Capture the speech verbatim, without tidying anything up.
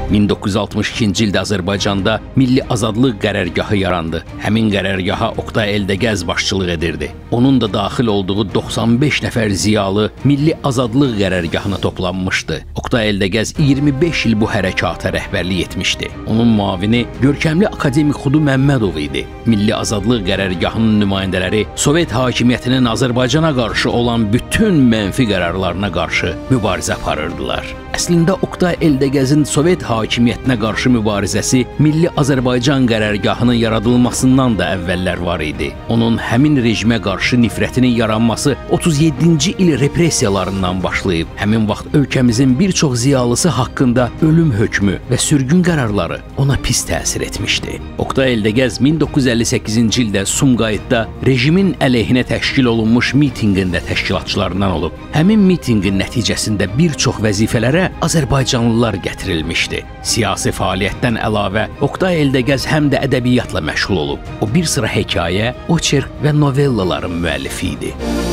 min doqquz yüz altmış ikinci ildə Azərbaycanda Milli Azadlıq qərargahı yarandı. Həmin qərargaha Oqtay Eldəgəz başçılıq edirdi. Onun da daxil olduğu doxsan beş nəfər ziyalı Milli Azadlıq qərargahına toplanmışdı. Oqtay Eldəgəz iyirmi beş il bu hərəkata rəhbərlik etmişdi. Onun müavini görkəmli akademik Xudu Məmmədov idi. Milli Azadlıq qərargahının nümayəndələri Sovet hakimiyyətinin Azərbaycana qarşı olan bütün mənfi qərarlarına qarşı mübarizə aparırdılar. Əslində Oqtay Eldəgəzin Sovet hakimiyyətinə qarşı mübarizəsi Milli Azərbaycan qərargahının yaradılmasından da əvvəllər var idi. Onun həmin rejimə qarşı nifrətinin yaranması otuz yeddinci il repressiyalarından başlayıb. Həmin vaxt ölkəmizin bir çox ziyalısı haqqında ölüm hökmü və sürgün qərarları ona pis təsir etmişdi. Oqtay Eldəgəz min doqquz yüz əlli səkkizinci ildə Sumqayıtda rejimin əleyhinə təşkil olunmuş mitinqində təşkilatçılarından olub. Həmin mitinqin nəticəsində bir çox vəzifələrə Azərbaycanlılar gətirilmişdi. Siyasi fəaliyyətdən əlavə Oqtay Eldəgəz həm də ədəbiyyatla məşğul olub. O bir sıra hekayə, oçerk və novellaların müəllifi idi.